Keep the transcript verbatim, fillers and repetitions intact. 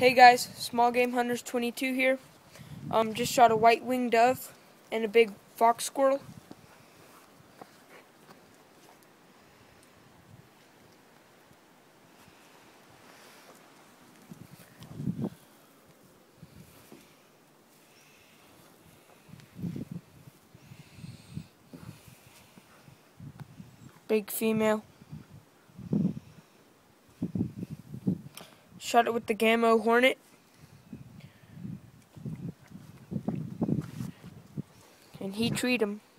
Hey guys, Small Game Hunters twenty-two here. Um, just shot a white-winged dove and a big fox squirrel. Big female. Shot it with the Gamo Hornet. And he treed him.